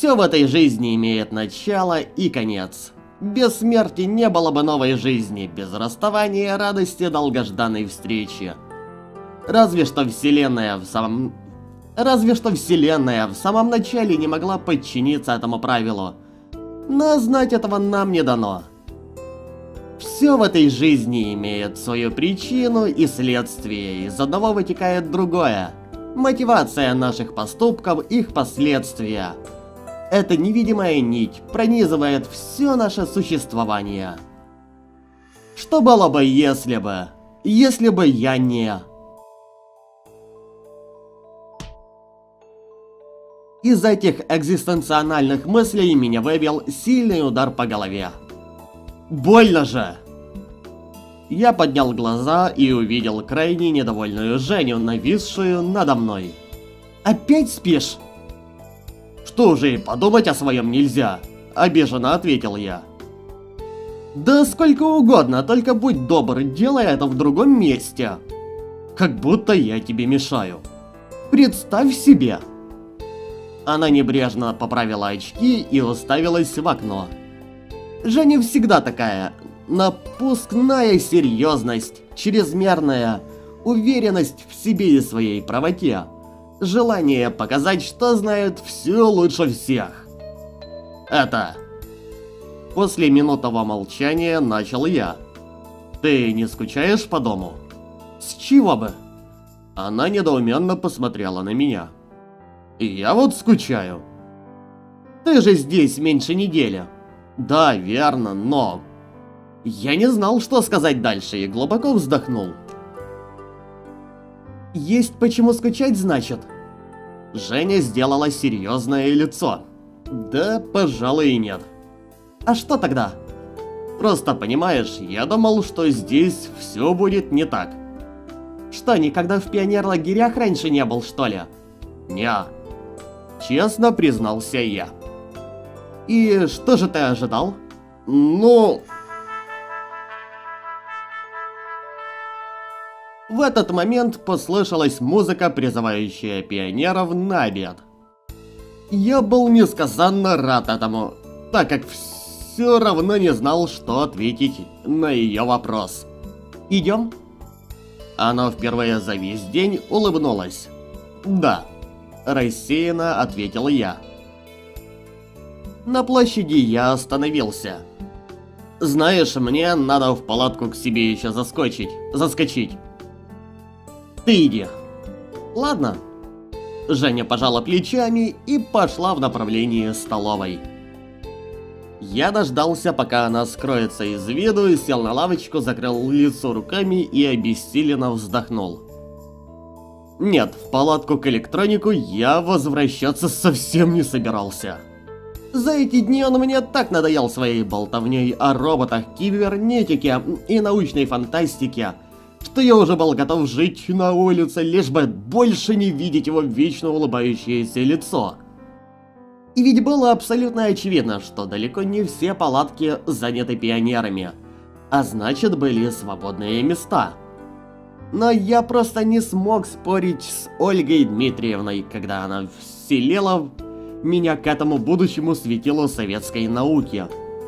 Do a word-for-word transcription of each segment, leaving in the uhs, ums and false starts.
Все в этой жизни имеет начало и конец. Без смерти не было бы новой жизни, без расставания и радости долгожданной встречи. Разве что Вселенная в самом... Разве что Вселенная в самом начале не могла подчиниться этому правилу. Но знать этого нам не дано. Все в этой жизни имеет свою причину и следствие, из одного вытекает другое. Мотивация наших поступков, их последствия. Эта невидимая нить пронизывает все наше существование. Что было бы, если бы... Если бы я не... Из этих экзистенциональных мыслей меня выбил сильный удар по голове. Больно же! Я поднял глаза и увидел крайне недовольную Женю, нависшую надо мной. «Опять спишь?» «Что же, и подумать о своем нельзя?» – обиженно ответил я. «Да сколько угодно, только будь добр, делай это в другом месте. Как будто я тебе мешаю. Представь себе!» Она небрежно поправила очки и уставилась в окно. Женя всегда такая. Напускная серьезность, чрезмерная уверенность в себе и своей правоте. Желание показать, что знает все лучше всех. Это... После минутного молчания начал я. Ты не скучаешь по дому? С чего бы? Она недоуменно посмотрела на меня. И я вот скучаю. Ты же здесь меньше недели. Да, верно, но... Я не знал, что сказать дальше, и глубоко вздохнул. Есть почему скучать, значит? Женя сделала серьезное лицо. Да, пожалуй, и нет. А что тогда? Просто понимаешь, я думал, что здесь все будет не так. Что, никогда в пионерлагерях раньше не был, что ли? Неа. Честно признался я. И что же ты ожидал? Ну... В этот момент послышалась музыка, призывающая пионеров на обед. Я был несказанно рад этому, так как все равно не знал, что ответить на ее вопрос. «Идем?» Она впервые за весь день улыбнулась. «Да», – рассеянно ответил я. На площади я остановился. «Знаешь, мне надо в палатку к себе еще заскочить, заскочить». «Ты иди». «Ладно». Женя пожала плечами и пошла в направлении столовой. Я дождался, пока она скроется из виду, и сел на лавочку, закрыл лицо руками и обессиленно вздохнул. Нет, в палатку к электронику я возвращаться совсем не собирался. За эти дни он мне так надоел своей болтовней о роботах, кибернетике и научной фантастике, что я уже был готов жить на улице, лишь бы больше не видеть его вечно улыбающееся лицо. И ведь было абсолютно очевидно, что далеко не все палатки заняты пионерами, а значит, были свободные места. Но я просто не смог спорить с Ольгой Дмитриевной, когда она вселила меня к этому будущему светилу советской науки.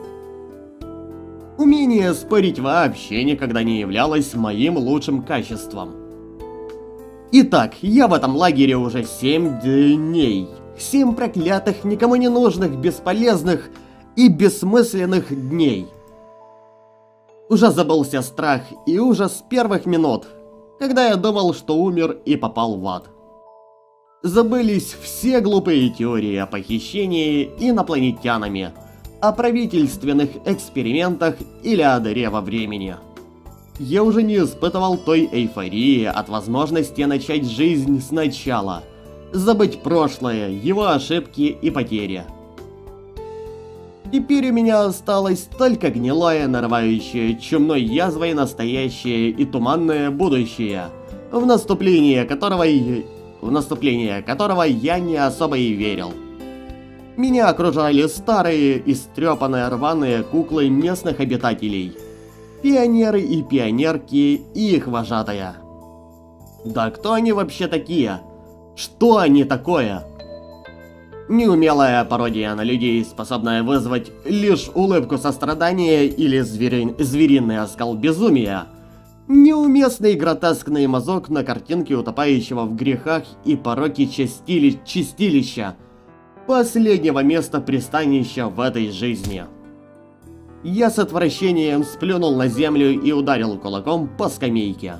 Умение спорить вообще никогда не являлось моим лучшим качеством. Итак, я в этом лагере уже семь дней. Семь проклятых, никому не нужных, бесполезных и бессмысленных дней. Уже забылся страх и ужас первых минут, когда я думал, что умер и попал в ад. Забылись все глупые теории о похищении инопланетянами, о правительственных экспериментах или о дыре во времени. Я уже не испытывал той эйфории от возможности начать жизнь сначала, забыть прошлое, его ошибки и потери. Теперь у меня осталось только гнилое, нарывающее чумной язвой настоящее и туманное будущее, в наступление которого, в наступление которого я не особо и верил. Меня окружали старые, истрепанные, рваные куклы местных обитателей. Пионеры и пионерки и их вожатая. Да кто они вообще такие? Что они такое? Неумелая пародия на людей, способная вызвать лишь улыбку сострадания или звери... звериный оскал безумия. Неуместный гротескный мазок на картинке утопающего в грехах и пороке чистили... чистилища. Последнего места пристанища в этой жизни. Я с отвращением сплюнул на землю и ударил кулаком по скамейке.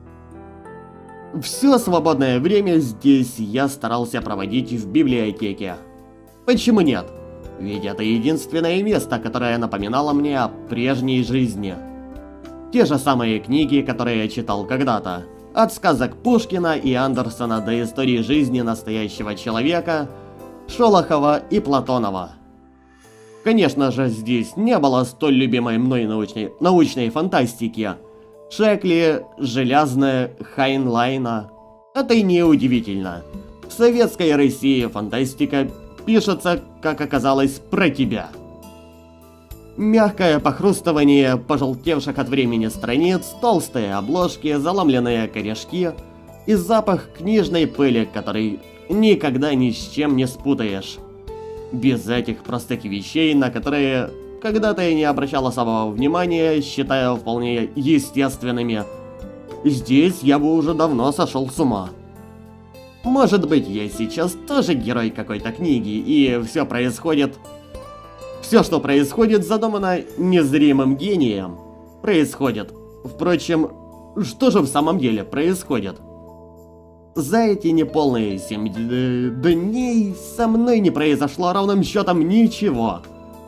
Все свободное время здесь я старался проводить в библиотеке. Почему нет? Ведь это единственное место, которое напоминало мне о прежней жизни. Те же самые книги, которые я читал когда-то. От сказок Пушкина и Андерсона до истории жизни настоящего человека, Шолохова и Платонова. Конечно же, здесь не было столь любимой мной научной, научной фантастики. Шекли, Железная, Хайнлайна. Это и не удивительно. В советской России фантастика пишется, как оказалось, про тебя. Мягкое похрустывание пожелтевших от времени страниц, толстые обложки, заломленные корешки и запах книжной пыли, который никогда ни с чем не спутаешь. Без этих простых вещей, на которые когда-то я не обращал особого внимания, считая вполне естественными, здесь я бы уже давно сошел с ума. Может быть, я сейчас тоже герой какой-то книги, и все происходит... Все, что происходит, задумано незримым гением. Происходит. Впрочем, что же в самом деле происходит? За эти неполные семь дней со мной не произошло ровным счетом ничего.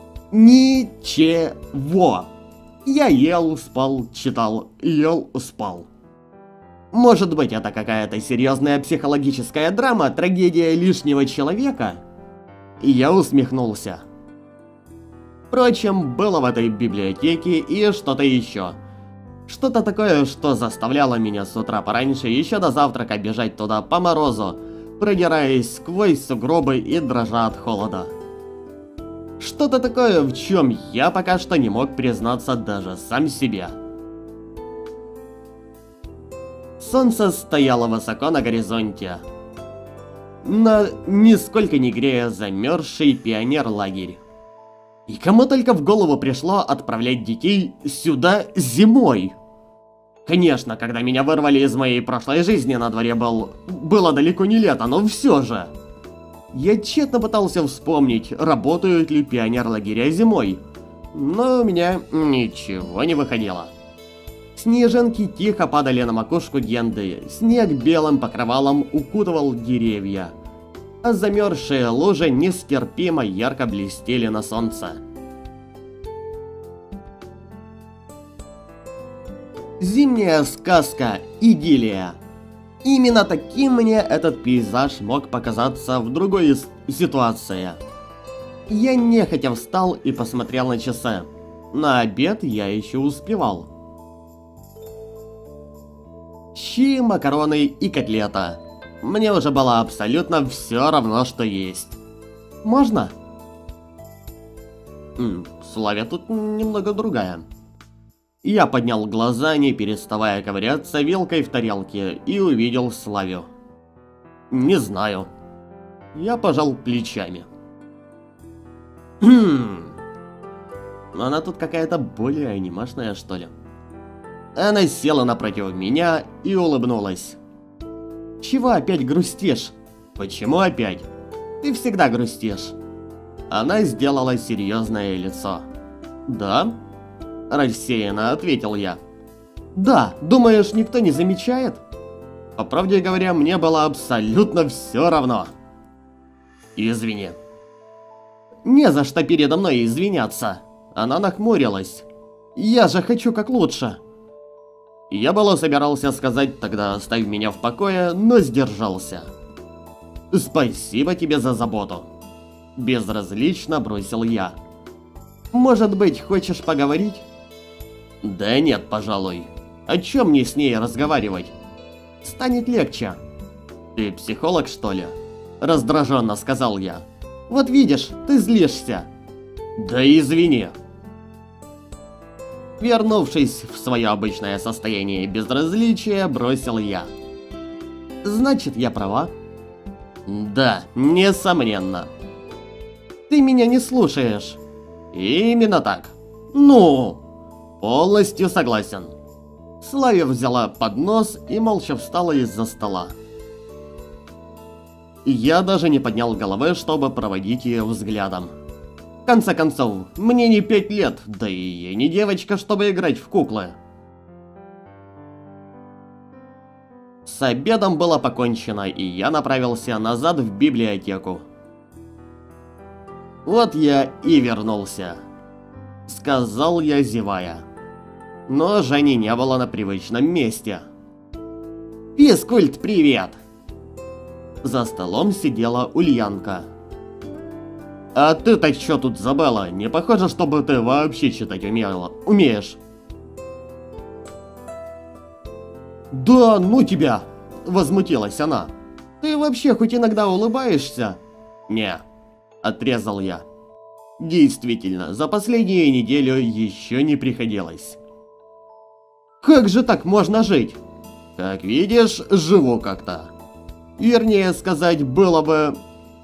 Ничего. Я ел, спал, читал, ел, спал. Может быть, это какая-то серьезная психологическая драма, трагедия лишнего человека? Я усмехнулся. Впрочем, было в этой библиотеке и что-то еще. Что-то такое, что заставляло меня с утра пораньше еще до завтрака бежать туда по морозу, продираясь сквозь сугробы и дрожа от холода. Что-то такое, в чем я пока что не мог признаться даже сам себе. Солнце стояло высоко на горизонте, но нисколько не грея замерзший пионер-лагерь. И кому только в голову пришло отправлять детей сюда зимой? Конечно, когда меня вырвали из моей прошлой жизни, на дворе был... было далеко не лето, но все же. Я тщетно пытался вспомнить, работают ли пионер-лагеря зимой, но у меня ничего не выходило. Снежинки тихо падали на макушку Генды, снег белым покрывалом укутывал деревья, а замерзшие лужи нестерпимо ярко блестели на солнце. Зимняя сказка, идиллия. Именно таким мне этот пейзаж мог показаться в другой ситуации. Я нехотя встал и посмотрел на часы. На обед я еще успевал. Щи, макароны и котлета. Мне уже было абсолютно все равно, что есть. Можно? М, Славя тут немного другая. Я поднял глаза, не переставая ковыряться вилкой в тарелке, и увидел Славю. Не знаю. Я пожал плечами. Хм. Она тут какая-то более анимешная, что ли. Она села напротив меня и улыбнулась. Чего опять грустишь? Почему опять? Ты всегда грустишь. Она сделала серьезное лицо. Да? Рассеянно ответил я. Да, думаешь, никто не замечает? По правде говоря, мне было абсолютно все равно. Извини. Не за что передо мной извиняться. Она нахмурилась. Я же хочу как лучше. Я было собирался сказать тогда оставь меня в покое, но сдержался. Спасибо тебе за заботу. Безразлично бросил я. Может быть, хочешь поговорить? Да нет, пожалуй. О чем мне с ней разговаривать? Станет легче. Ты психолог, что ли? Раздраженно сказал я. Вот видишь, ты злишься. Да извини. Вернувшись в свое обычное состояние безразличия, бросил я. Значит, я права? Да, несомненно. Ты меня не слушаешь. Именно так. Ну, полностью согласен. Славя взяла поднос и молча встала из-за стола. Я даже не поднял головы, чтобы проводить ее взглядом. В конце концов, мне не пять лет, да и я не девочка, чтобы играть в куклы. С обедом было покончено, и я направился назад в библиотеку. Вот я и вернулся, сказал я, зевая. Но Жени не было на привычном месте. Физкульт, привет! За столом сидела Ульянка. А ты-то чё тут забыла? Не похоже, чтобы ты вообще читать умела. Умеешь? Да ну тебя! Возмутилась она. Ты вообще хоть иногда улыбаешься? Не, отрезал я. Действительно, за последнюю неделю еще не приходилось. Как же так можно жить? Как видишь, живу как-то. Вернее сказать, было бы...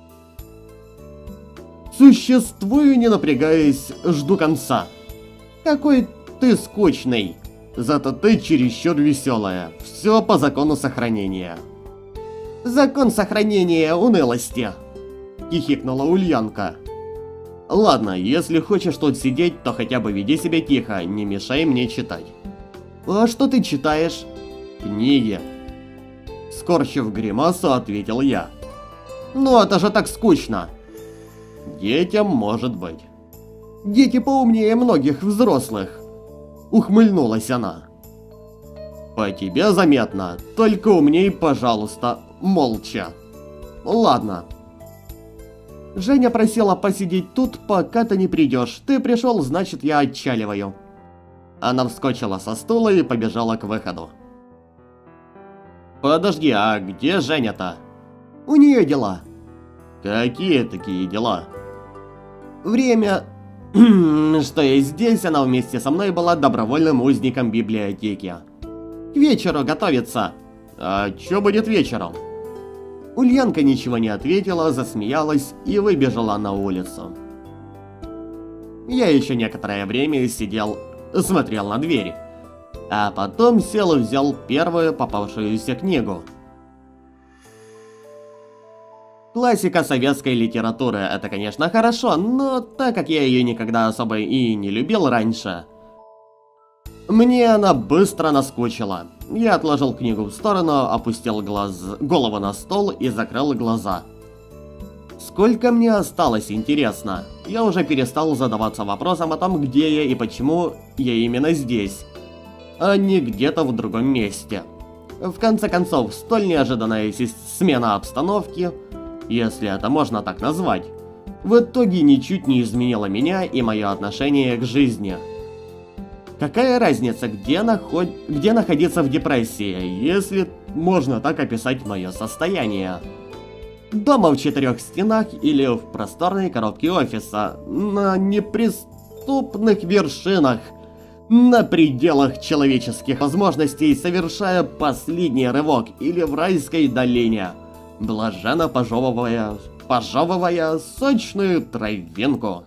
Существую, не напрягаясь, жду конца. Какой ты скучный. Зато ты чересчур веселая. Все по закону сохранения. Закон сохранения унылости. Хихикнула Ульянка. Ладно, если хочешь тут сидеть, то хотя бы веди себя тихо, не мешай мне читать. А что ты читаешь? Книги. Скорчив гримасу, ответил я. Ну это же так скучно. Детям может быть. Дети поумнее многих взрослых. Ухмыльнулась она. По тебе заметно, только умней, пожалуйста, молча. Ладно. Женя просила посидеть тут, пока ты не придешь. Ты пришел, значит, я отчаливаю. Она вскочила со стула и побежала к выходу. Подожди, а где Женя-то? У нее дела. Какие такие дела? Время, что я здесь, она вместе со мной была добровольным узником библиотеки. К вечеру готовится. А что будет вечером? Ульянка ничего не ответила, засмеялась и выбежала на улицу. Я еще некоторое время сидел, смотрел на дверь, а потом сел и взял первую попавшуюся книгу. Классика советской литературы — это, конечно, хорошо, но так как я ее никогда особо и не любил раньше, мне она быстро наскучила. Я отложил книгу в сторону, опустил глаз... голову на стол и закрыл глаза. Сколько мне осталось, интересно? Я уже перестал задаваться вопросом о том, где я и почему я именно здесь, а не где-то в другом месте. В конце концов, столь неожиданная смена обстановки, если это можно так назвать, в итоге ничуть не изменила меня и мое отношение к жизни. Какая разница, где, наход... где находиться в депрессии, если можно так описать мое состояние? Дома в четырех стенах или в просторной коробке офиса, на неприступных вершинах, на пределах человеческих возможностей, совершая последний рывок, или в райской долине, блаженно пожевывая, пожевывая сочную травинку.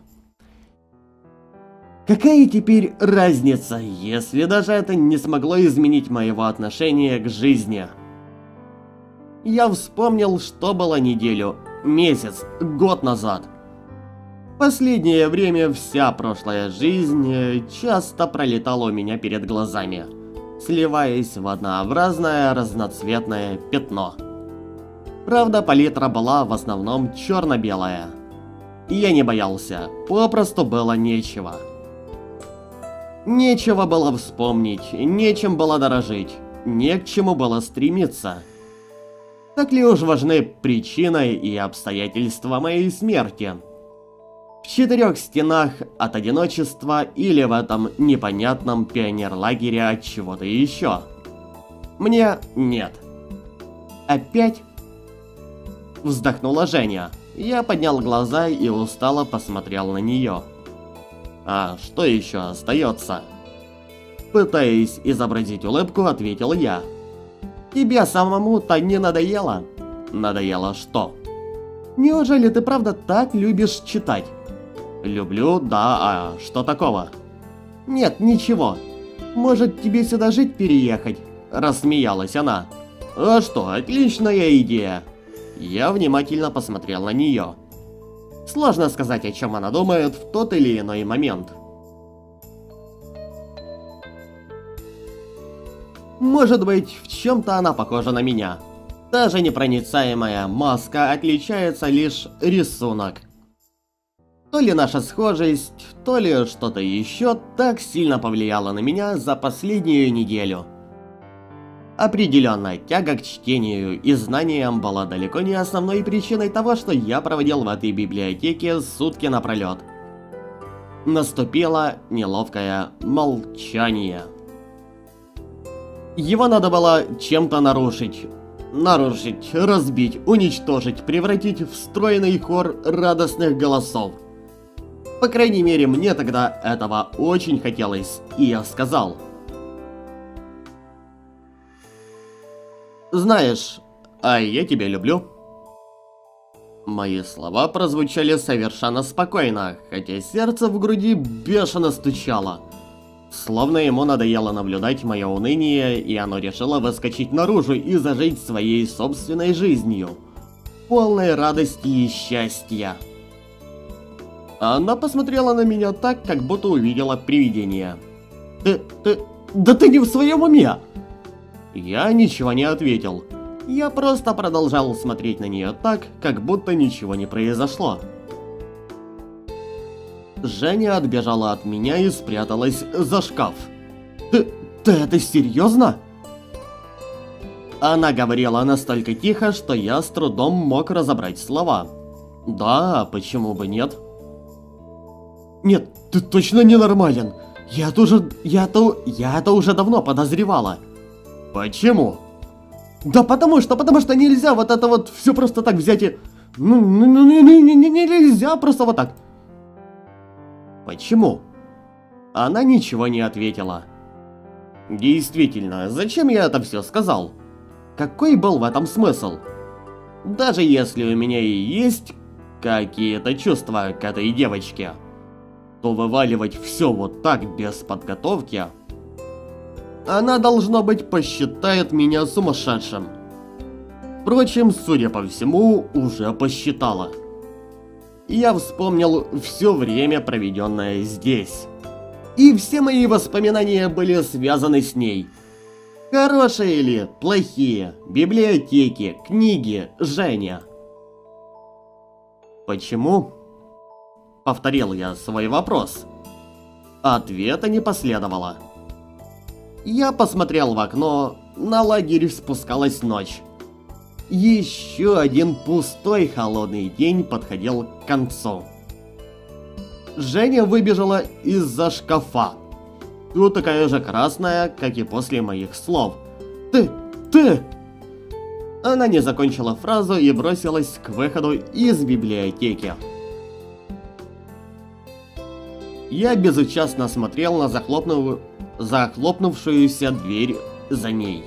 Какая теперь разница, если даже это не смогло изменить моего отношения к жизни? Я вспомнил, что было неделю, месяц, год назад. Последнее время вся прошлая жизнь часто пролетала у меня перед глазами, сливаясь в однообразное разноцветное пятно. Правда, палитра была в основном черно-белая. Я не боялся, попросту было нечего. Нечего было вспомнить, нечем было дорожить, не к чему было стремиться. Так ли уж важны причины и обстоятельства моей смерти? В четырех стенах от одиночества или в этом непонятном пионерлагере от чего-то еще? Мне нет. Опять? Вздохнула Женя. Я поднял глаза и устало посмотрел на нее. А что еще остается? Пытаясь изобразить улыбку, ответил я. Тебе самому-то не надоело? Надоело что? Неужели ты правда так любишь читать? Люблю, да, а что такого? Нет, ничего. Может, тебе сюда жить переехать? Рассмеялась она. А что, отличная идея. Я внимательно посмотрел на нее. Сложно сказать, о чем она думает в тот или иной момент. Может быть, в чем-то она похожа на меня. Та же непроницаемая маска, отличается лишь рисунок. То ли наша схожесть, то ли что-то еще так сильно повлияло на меня за последнюю неделю. Определенно, тяга к чтению и знаниям была далеко не основной причиной того, что я проводил в этой библиотеке сутки напролет. Наступило неловкое молчание. Его надо было чем-то нарушить. Нарушить, разбить, уничтожить, превратить в стройный хор радостных голосов. По крайней мере, мне тогда этого очень хотелось, и я сказал. Знаешь, а я тебя люблю. Мои слова прозвучали совершенно спокойно, хотя сердце в груди бешено стучало. Словно ему надоело наблюдать мое уныние, и оно решило выскочить наружу и зажить своей собственной жизнью, полной радости и счастья. Она посмотрела на меня так, как будто увидела привидение. Ты, ты, да ты не в своем уме? Я ничего не ответил. Я просто продолжал смотреть на нее так, как будто ничего не произошло. Женя отбежала от меня и спряталась за шкаф. Ты, ты это серьезно? Она говорила настолько тихо, что я с трудом мог разобрать слова. Да, почему бы нет? Нет, ты точно ненормален. Я-то уже, я-то, я-то уже давно подозревала. Почему? Да потому что, потому что нельзя вот это вот все просто так взять и... Ну, ну, ну, ну, ну, ну, нельзя просто вот так. Почему? Она ничего не ответила. Действительно, зачем я это все сказал? Какой был в этом смысл? Даже если у меня и есть какие-то чувства к этой девочке, то вываливать все вот так без подготовки... Она, должно быть, посчитает меня сумасшедшим. Впрочем, судя по всему, уже посчитала. Я вспомнил все время, проведенное здесь. И все мои воспоминания были связаны с ней. Хорошие или плохие, библиотеки, книги, Женя. Почему? Повторил я свой вопрос. Ответа не последовало. Я посмотрел в окно, на лагерь спускалась ночь. Еще один пустой холодный день подходил к концу. Женя выбежала из-за шкафа. Тут такая же красная, как и после моих слов. Ты, ты! Она не закончила фразу и бросилась к выходу из библиотеки. Я безучастно смотрел на захлопнувшую... захлопнувшуюся дверь за ней.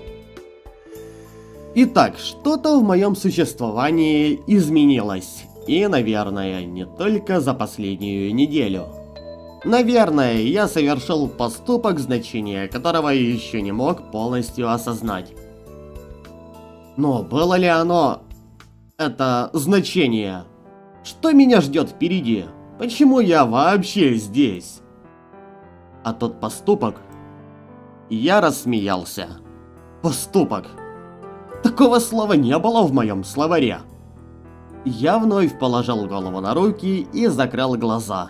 Итак, что-то в моем существовании изменилось. И, наверное, не только за последнюю неделю. Наверное, я совершил поступок, значение которого еще не мог полностью осознать. Но было ли оно... это значение? Что меня ждет впереди? Почему я вообще здесь? А тот поступок... Я рассмеялся. Поступок. Такого слова не было в моем словаре. Я вновь положил голову на руки и закрыл глаза.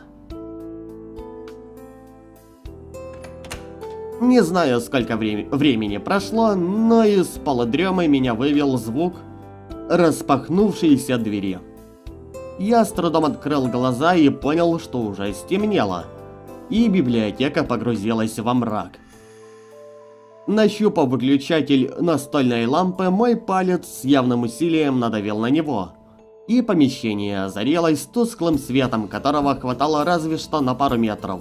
Не знаю, сколько вре- времени прошло, но из полудремы меня вывел звук распахнувшейся двери. Я с трудом открыл глаза и понял, что уже стемнело, и библиотека погрузилась во мрак. Нащупав выключатель настольной лампы, мой палец с явным усилием надавил на него, и помещение озарилось тусклым светом, которого хватало разве что на пару метров.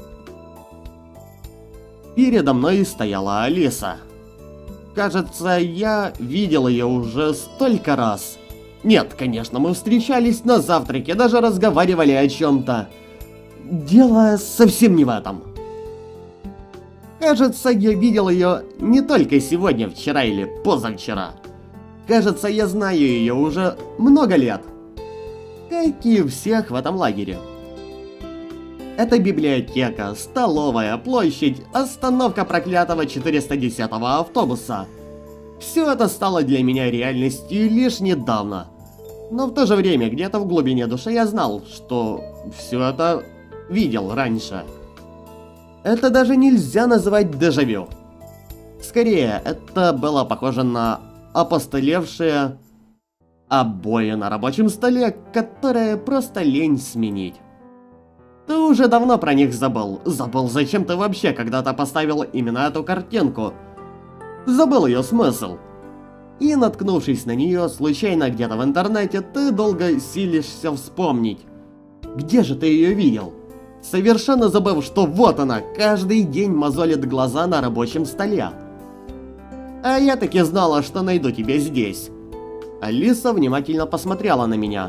Передо мной стояла Алиса. Кажется, я видел ее уже столько раз. Нет, конечно, мы встречались на завтраке, даже разговаривали о чем-то. Дело совсем не в этом. Кажется, я видел ее не только сегодня, вчера или позавчера. Кажется, я знаю ее уже много лет. Как и всех в этом лагере. Это библиотека, столовая, площадь, остановка проклятого четыреста десятого автобуса. Все это стало для меня реальностью лишь недавно. Но в то же время, где-то в глубине души я знал, что все это видел раньше. Это даже нельзя называть дежавю. Скорее, это было похоже на опостылевшие обои на рабочем столе, которые просто лень сменить. Ты уже давно про них забыл. Забыл, зачем ты вообще когда-то поставил именно эту картинку. Забыл ее смысл. И, наткнувшись на нее случайно где-то в интернете, ты долго силишься вспомнить. Где же ты ее видел? Совершенно забыв, что вот она, каждый день мозолит глаза на рабочем столе. А я таки знала, что найду тебя здесь. Алиса внимательно посмотрела на меня.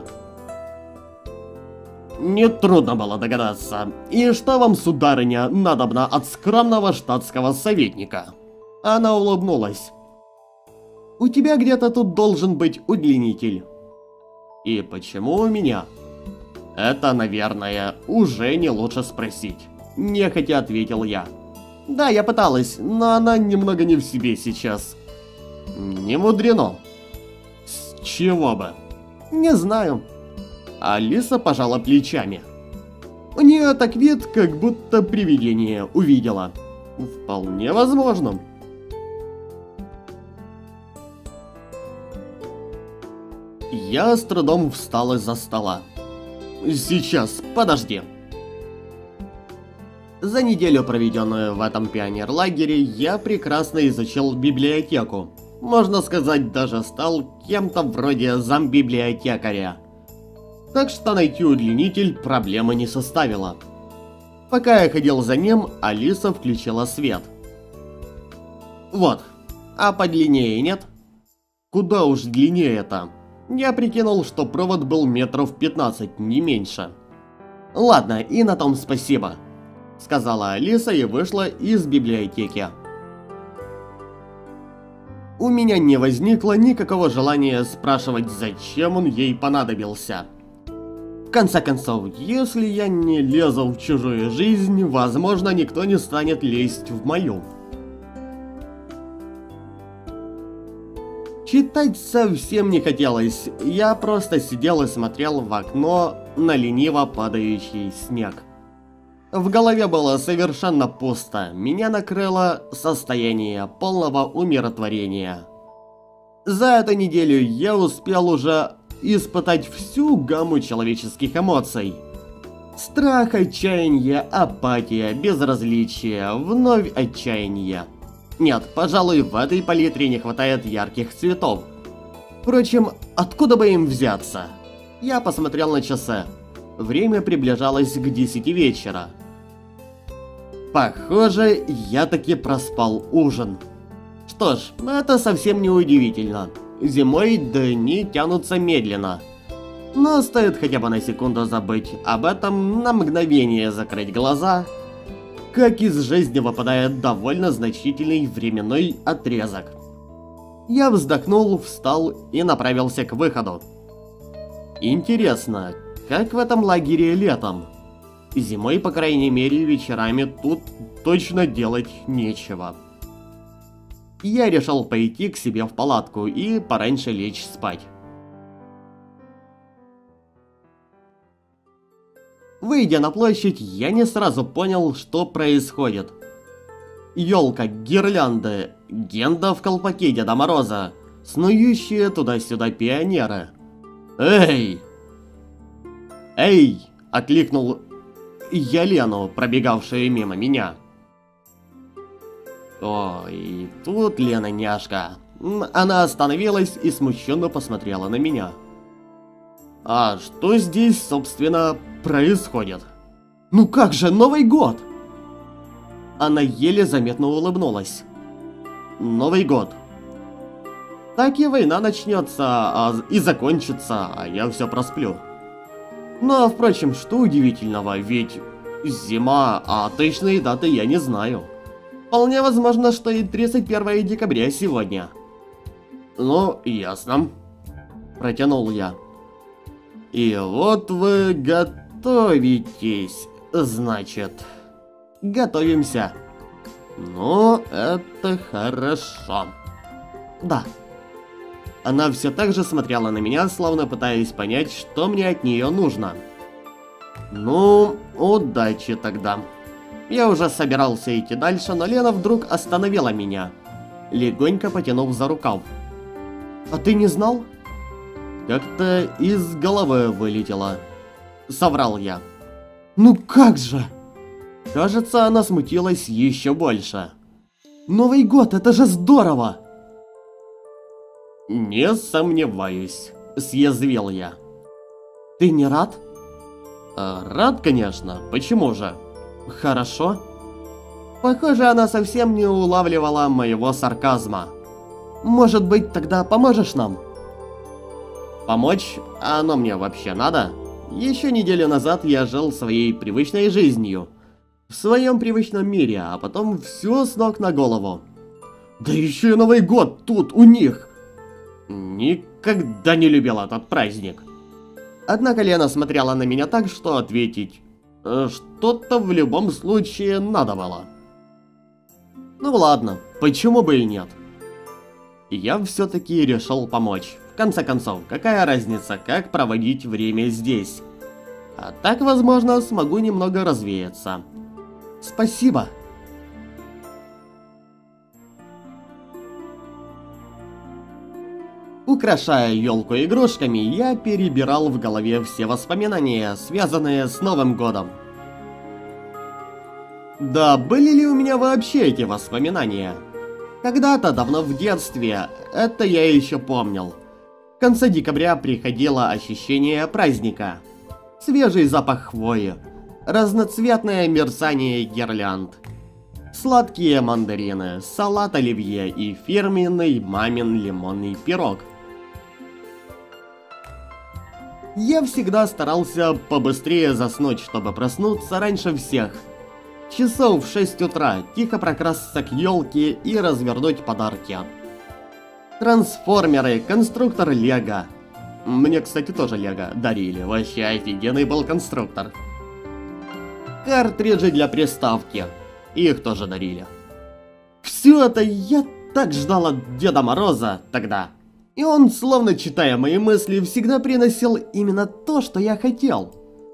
Нетрудно было догадаться. И что вам, сударыня, надобно от скромного штатского советника? Она улыбнулась. У тебя где-то тут должен быть удлинитель. И почему у меня? Это, наверное, уже не лучше спросить. Нехотя ответил я. Да, я пыталась, но она немного не в себе сейчас. Не мудрено. С чего бы? Не знаю. Алиса пожала плечами. У нее так вид, как будто привидение увидела. Вполне возможно. Я с трудом встал из-за стола. Сейчас, подожди. За неделю, проведенную в этом пионерлагере, я прекрасно изучил библиотеку. Можно сказать, даже стал кем-то вроде замбиблиотекаря. Так что найти удлинитель проблемы не составило. Пока я ходил за ним, Алиса включила свет. Вот. А подлиннее нет? Куда уж длиннее-то? Я прикинул, что провод был метров пятнадцать, не меньше. Ладно, и на том спасибо, сказала Алиса и вышла из библиотеки. У меня не возникло никакого желания спрашивать, зачем он ей понадобился. В конце концов, если я не лезу в чужую жизнь, возможно, никто не станет лезть в мою. Читать совсем не хотелось, я просто сидел и смотрел в окно на лениво падающий снег. В голове было совершенно пусто, меня накрыло состояние полного умиротворения. За эту неделю я успел уже испытать всю гамму человеческих эмоций. Страх, отчаяние, апатия, безразличие, вновь отчаяние. Нет, пожалуй, в этой палитре не хватает ярких цветов. Впрочем, откуда бы им взяться? Я посмотрел на часы. Время приближалось к десяти вечера. Похоже, я таки проспал ужин. Что ж, это совсем не удивительно. Зимой дни тянутся медленно. Но стоит хотя бы на секунду забыть об этом, на мгновение закрыть глаза, как из жизни выпадает довольно значительный временной отрезок. Я вздохнул, встал и направился к выходу. Интересно, как в этом лагере летом? Зимой, по крайней мере, вечерами тут точно делать нечего. Я решил пойти к себе в палатку и пораньше лечь спать. Выйдя на площадь, я не сразу понял, что происходит. Ёлка, гирлянды, Генда в колпаке Деда Мороза, снующие туда-сюда пионеры. «Эй!» «Эй!» — окликнул я Лену, пробегавшую мимо меня. Ой, тут Лена няшка. Она остановилась и смущенно посмотрела на меня. А что здесь, собственно, происходит? Ну как же, Новый год! Она еле заметно улыбнулась. Новый год. Так и война начнется а, и закончится, а я все просплю. Но, впрочем, что удивительного, ведь зима, а точные даты я не знаю. Вполне возможно, что и тридцать первое декабря сегодня. Ну, ясно. Протянул я. И вот вы готовитесь, значит. Готовимся. Ну, это хорошо. Да. Она все так же смотрела на меня, словно пытаясь понять, что мне от нее нужно. Ну, удачи тогда. Я уже собирался идти дальше, но Лена вдруг остановила меня, легонько потянув за рукав. А ты не знал? Как-то из головы вылетело. Соврал я. Ну как же? Кажется, она смутилась еще больше. Новый год, это же здорово! Не сомневаюсь, съязвил я. Ты не рад? А, рад, конечно, почему же? Хорошо. Похоже, она совсем не улавливала моего сарказма. Может быть, тогда поможешь нам? Помочь? А оно мне вообще надо? Еще неделю назад я жил своей привычной жизнью. В своем привычном мире, а потом все с ног на голову. Да еще и Новый год тут, у них. Никогда не любил этот праздник. Однако Лена смотрела на меня так, что ответить что-то в любом случае надо было. Ну ладно, почему бы и нет? Я все-таки решил помочь. В конце концов, какая разница, как проводить время здесь? А так, возможно, смогу немного развеяться. Спасибо. Украшая елку игрушками, я перебирал в голове все воспоминания, связанные с Новым годом. Да, были ли у меня вообще эти воспоминания? Когда-то, давно в детстве, это я еще помнил. В конце декабря приходило ощущение праздника. Свежий запах хвои, разноцветное мерцание гирлянд, сладкие мандарины, салат оливье и фирменный мамин лимонный пирог. Я всегда старался побыстрее заснуть, чтобы проснуться раньше всех. Часов в шесть утра тихо прокрасться к елке и развернуть подарки. Трансформеры, конструктор Лего. Мне, кстати, тоже Лего дарили, вообще офигенный был конструктор. Картриджи для приставки, их тоже дарили. Все это я так ждал от Деда Мороза тогда. И он, словно читая мои мысли, всегда приносил именно то, что я хотел.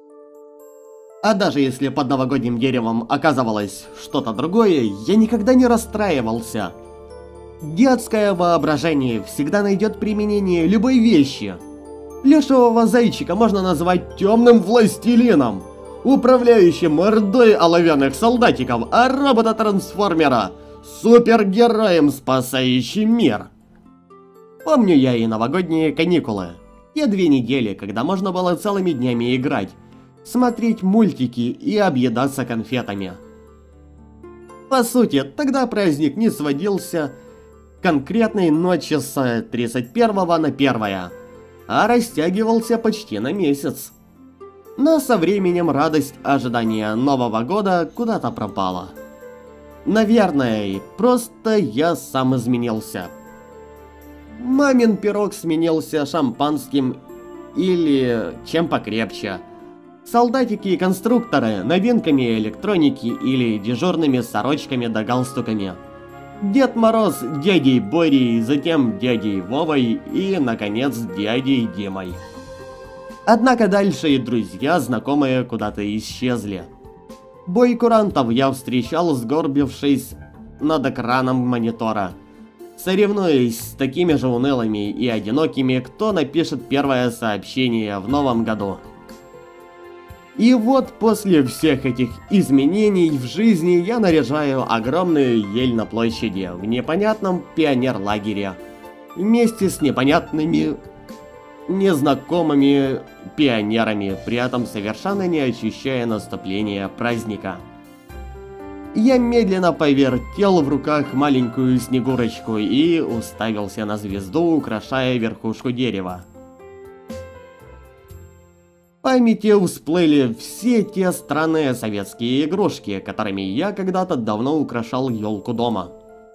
А даже если под новогодним деревом оказывалось что-то другое, я никогда не расстраивался. Детское воображение всегда найдет применение любой вещи. Плюшевого зайчика можно назвать темным властелином, управляющим ордой оловянных солдатиков, а робота-трансформера супергероем, спасающим мир. Помню я и новогодние каникулы. Те две недели, когда можно было целыми днями играть, смотреть мультики и объедаться конфетами. По сути, тогда праздник не сводился к конкретной ночи с тридцать первого на первое, а растягивался почти на месяц. Но со временем радость ожидания Нового года куда-то пропала. Наверное, просто я сам изменился. Мамин пирог сменился шампанским или чем покрепче. Солдатики и конструкторы новинками электроники или дежурными сорочками да галстуками. Дед Мороз дядей Борей, затем дядей Вовой и, наконец, дядей Димой. Однако дальше и друзья, знакомые куда-то исчезли. Бой курантов я встречал, сгорбившись над экраном монитора, соревнуясь с такими же унылыми и одинокими, кто напишет первое сообщение в новом году. И вот после всех этих изменений в жизни я наряжаю огромную ель на площади в непонятном пионерлагере, вместе с непонятными, незнакомыми пионерами, при этом совершенно не ощущая наступления праздника. Я медленно повертел в руках маленькую снегурочку и уставился на звезду, украшая верхушку дерева. В памяти всплыли все те странные советские игрушки, которыми я когда-то давно украшал елку дома.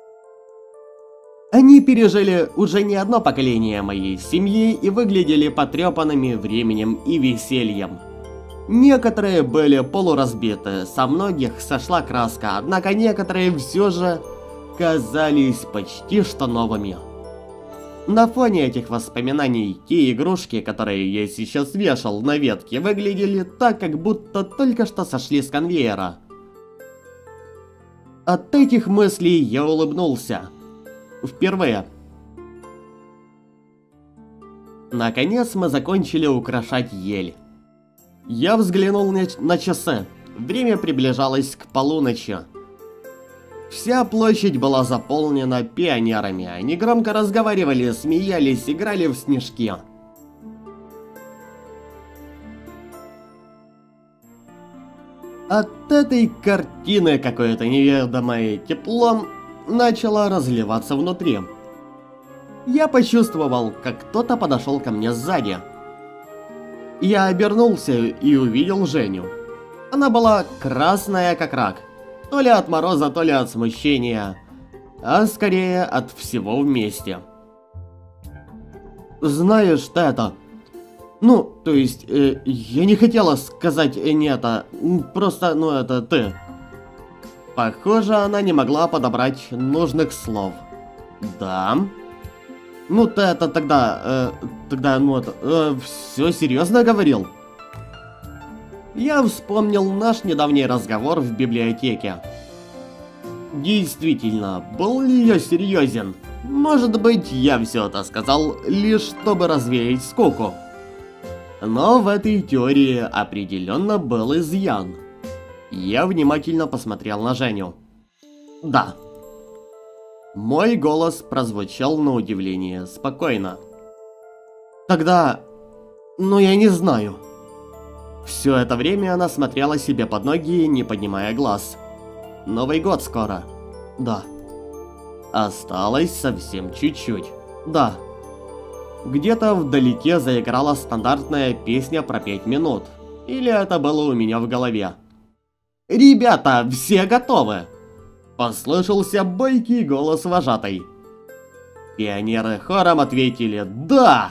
Они пережили уже не одно поколение моей семьи и выглядели потрепанными временем и весельем. Некоторые были полуразбиты, со многих сошла краска, однако некоторые все же казались почти что новыми. На фоне этих воспоминаний, те игрушки, которые я сейчас вешал на ветке, выглядели так, как будто только что сошли с конвейера. От этих мыслей я улыбнулся. Впервые. Наконец мы закончили украшать ель. Я взглянул на, на часы. Время приближалось к полуночи. Вся площадь была заполнена пионерами. Они громко разговаривали, смеялись, играли в снежки. От этой картины какое-то неведомое тепло начало разливаться внутри. Я почувствовал, как кто-то подошел ко мне сзади. Я обернулся и увидел Женю. Она была красная как рак. То ли от мороза, то ли от смущения. А скорее от всего вместе. Знаешь, что это? Ну, то есть, э, я не хотела сказать э, не это. Просто, ну это ты. Похоже, она не могла подобрать нужных слов. Да. Ну, ты это тогда, э, тогда, ну это, э, все серьезно говорил? Я вспомнил наш недавний разговор в библиотеке. Действительно, был ли я серьезен? Может быть, я все это сказал лишь чтобы развеять скуку. Но в этой теории определенно был изъян. Я внимательно посмотрел на Женю. Да. Мой голос прозвучал на удивление спокойно. Тогда... ну я не знаю. Все это время она смотрела себе под ноги, не поднимая глаз. Новый год скоро. Да. Осталось совсем чуть-чуть. Да. Где-то вдалеке заиграла стандартная песня про пять минут. Или это было у меня в голове. «Ребята, все готовы!» Послышался бойкий голос вожатой. Пионеры хором ответили «Да!».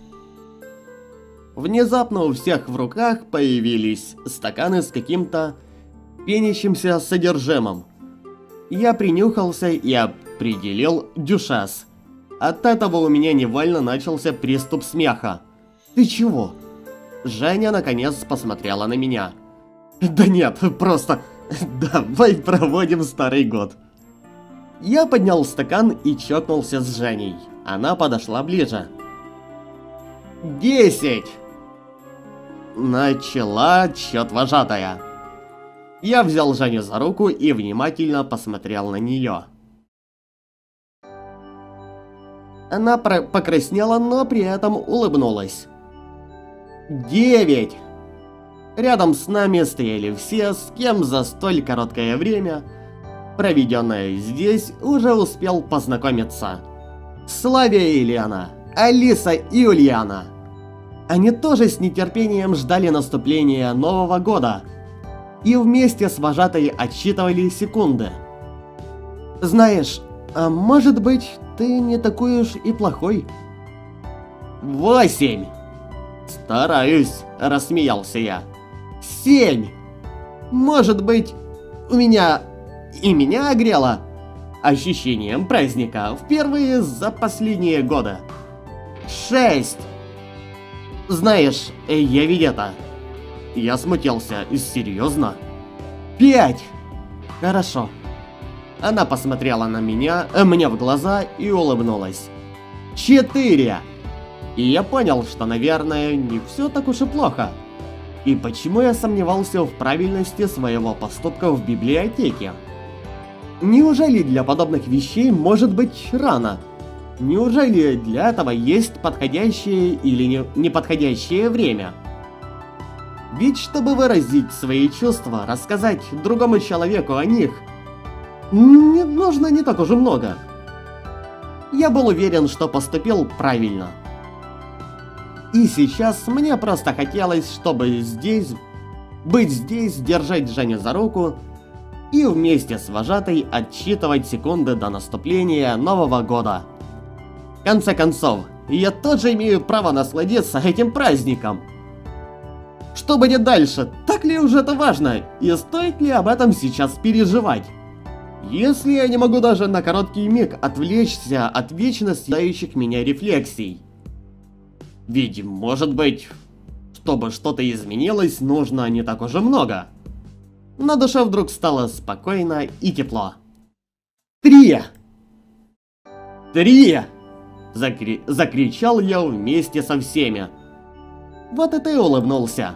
Внезапно у всех в руках появились стаканы с каким-то пенящимся содержимым. Я принюхался и определил дюшес. От этого у меня невольно начался приступ смеха. «Ты чего?» Женя наконец посмотрела на меня. «Да нет, просто... давай проводим старый год». Я поднял стакан и чокнулся с Женей. Она подошла ближе. «Десять!» Начала отсчет вожатая. Я взял Женю за руку и внимательно посмотрел на нее. Она покраснела, но при этом улыбнулась. «Девять!» Рядом с нами стояли все, с кем за столь короткое время, проведенное здесь, уже успел познакомиться. Славия и Лена, Алиса и Ульяна. Они тоже с нетерпением ждали наступления Нового года и вместе с вожатой отсчитывали секунды. «Знаешь, а может быть, ты не такой уж и плохой?» «Восемь!» «Стараюсь», — рассмеялся я. «Семь! Может быть, у меня... и меня огрело ощущением праздника впервые за последние годы. Шесть! Знаешь, я ведь это... Я смутился. Серьезно? Пять! Хорошо». Она посмотрела на меня, э, мне в глаза и улыбнулась. Четыре! И я понял, что, наверное, не все так уж и плохо. И почему я сомневался в правильности своего поступка в библиотеке? Неужели для подобных вещей может быть рано? Неужели для этого есть подходящее или не, неподходящее время? Ведь чтобы выразить свои чувства, рассказать другому человеку о них, Не нужно не так уже много. Я был уверен, что поступил правильно. И сейчас мне просто хотелось, чтобы здесь, быть здесь, держать Женю за руку и вместе с вожатой отсчитывать секунды до наступления Нового года. В конце концов, я тоже имею право насладиться этим праздником. Что будет дальше, так ли уже это важно, и стоит ли об этом сейчас переживать? Если я не могу даже на короткий миг отвлечься от вечно съедающих меня рефлексий. Ведь, может быть, чтобы что-то изменилось, нужно не так уж и много. На душе вдруг стало спокойно и тепло. Три! Три! Закри... Закричал я вместе со всеми. Вот и ты улыбнулся.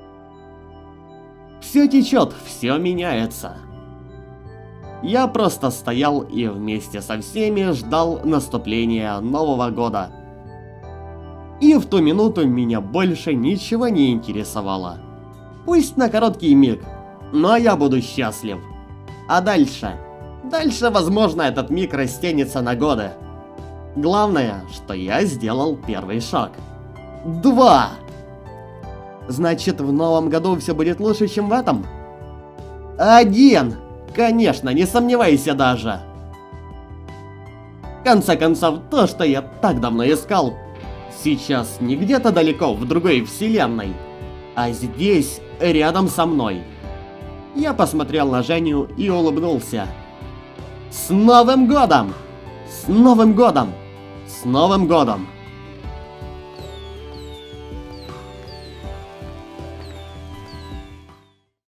Все течет, все меняется. Я просто стоял и вместе со всеми ждал наступления Нового года. И в ту минуту меня больше ничего не интересовало. Пусть на короткий миг, но я буду счастлив. А дальше? Дальше, возможно, этот миг растянется на годы. Главное, что я сделал первый шаг. Два! Значит, в новом году все будет лучше, чем в этом? Один! Конечно, не сомневайся даже. В конце концов, то, что я так давно искал, сейчас не где-то далеко в другой вселенной, а здесь, рядом со мной. Я посмотрел на Женю и улыбнулся. С Новым годом! С Новым годом! С Новым годом!